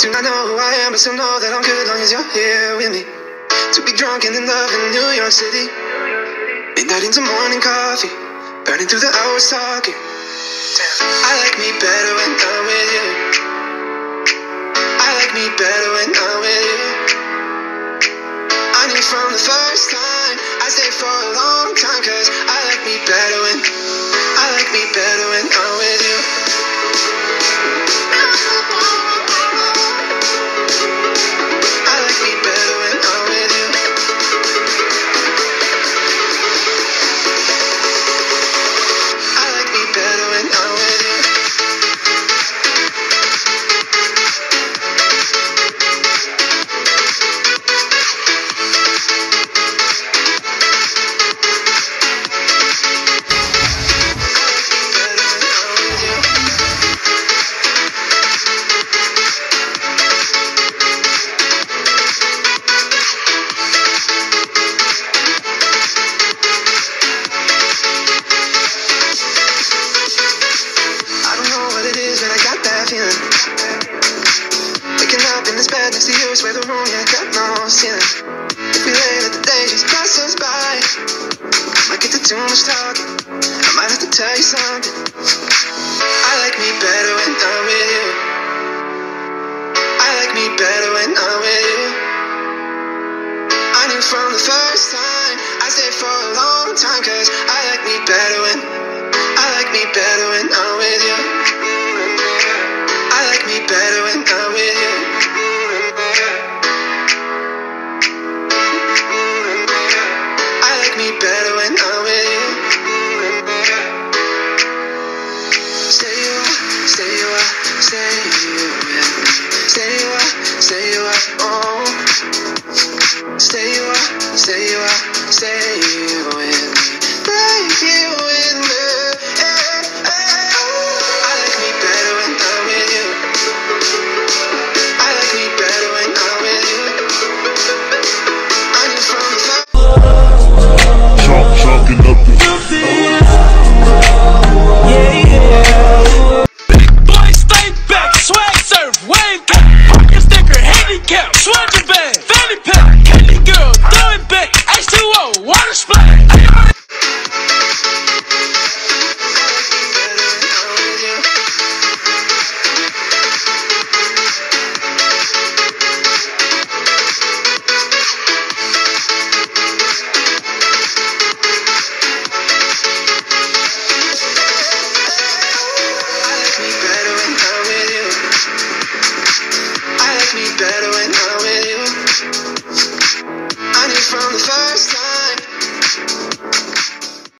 Do not know who I am, but still know that I'm good long as you're here with me. To be drunk and in love in New York City. Midnight into morning coffee, burning through the hours talking. I like me better when I'm with you. I like me better when I'm with you. I knew from the first time I stayed for a long time, cause I like me better when I'm with you. I like me better when I'm with you. I like me better when I'm with you. Waking up in this bed next to you, swear the room, yeah, got no ceiling. If we lay, let the day just pass us by. I might get to too much talking, I might have to tell you something. I like me better when I'm with you. I like me better when I'm with you. I knew from the first time I stayed for a long time, cause I like me better when I'm with you. I like me better when I'm with you. I like me better when I'm with you. Stay you up, stay you up, stay you with me. Stay you up, oh. Stay you up, stay you up, stay you with me. Stay you with me. Better when I'm with you. I knew from the first